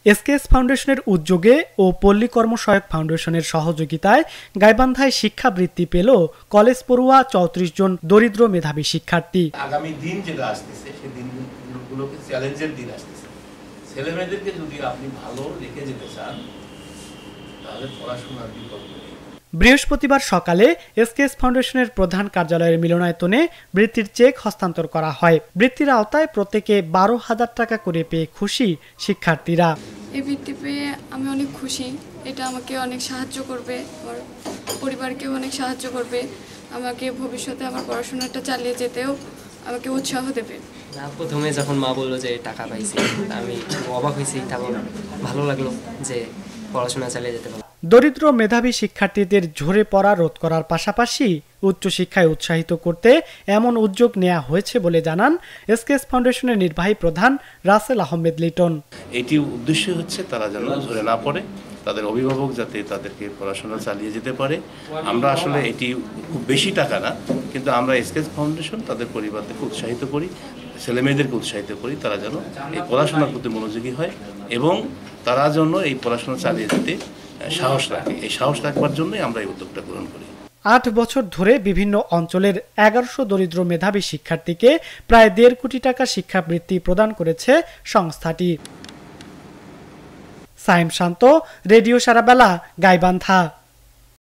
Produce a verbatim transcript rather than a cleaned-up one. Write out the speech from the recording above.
SKS ফাউন্ডেশনের উদ্যোগে ও পল্লী কর্মসহায়ক ফাউন্ডেশনের সহযোগিতায় গাইবান্ধায় শিক্ষাবৃত্তি পেল কলেজ পড়ুয়া চৌত্রিশ জন দরিদ্র মেধাবী শিক্ষার্থী। আগামী দিন যেটা আসতেছে সেই দিনগুলোকে চ্যালেঞ্জের দিন আসতেছে। ছেলেমেয়েদেরকে যদি আপনি ভালো রেখে যেতে চান তাহলে পড়াশোনার বিকল্প নেই। বৃহস্পতিবার সকালে এসকেএস ফাউন্ডেশনের প্রধান কার্যালয়ের মিলনায়তনে বৃত্তির চেক হস্তান্তর করা হয়। বৃত্তির আওতায় প্রত্যেকে বারো হাজার টাকা করে পেয়ে খুশি শিক্ষার্থীরা। এই বৃত্তি পেয়ে আমি অনেক খুশি। এটা আমাকে অনেক সাহায্য করবে, আমার পরিবারকেও অনেক সাহায্য করবে, আমাকে ভবিষ্যতে আমার পড়াশোনাটা চালিয়ে যেতেও আমাকে উৎসাহ দেবে। না, প্রথমে যখন মা বললো যে টাকা পাইছি আমি অবাক হয়েছি, তেমন ভালো লাগলো যে পড়াশোনা চালিয়ে যেতে পারবো। দরিদ্র মেধাবী শিক্ষার্থীদের ঝরে পড়া রোধ করার পাশাপাশি উচ্চশিক্ষায় উৎসাহিত করতে এমন উদ্যোগ নেওয়া হয়েছে বলে জানান এসকেএস ফাউন্ডেশনের নির্বাহী প্রধান রাসেল আহমেদ লিটন। এটি উদ্দেশ্য হচ্ছে তারা যেন ঝরে না পড়ে, তাদের অভিভাবক যাতে তাদেরকে পড়াশোনা চালিয়ে যেতে পারে। আমরা আসলে এটি খুব বেশি টাকা না, কিন্তু আমরা এসকেএস ফাউন্ডেশন তাদের পরিবারকে উৎসাহিত করি, ছেলেমেয়েদেরকে উৎসাহিত করি তারা যেন এই পড়াশোনার প্রতি মনোযোগী হয় এবং তারা যেন এই পড়াশোনা চালিয়ে যেতে সাহস রাখে। এই সাহস রাখবার জন্যই আমরা এই উদ্যোগটা গ্রহণ করি। আট বছর ধরে বিভিন্ন অঞ্চলের এগারোশো দরিদ্র মেধাবী শিক্ষার্থীকে প্রায় দেড় কোটি টাকা শিক্ষাবৃত্তি প্রদান করেছে সংস্থাটি। সাইম শান্ত, রেডিও সারাবেলা, গাইবান্ধা।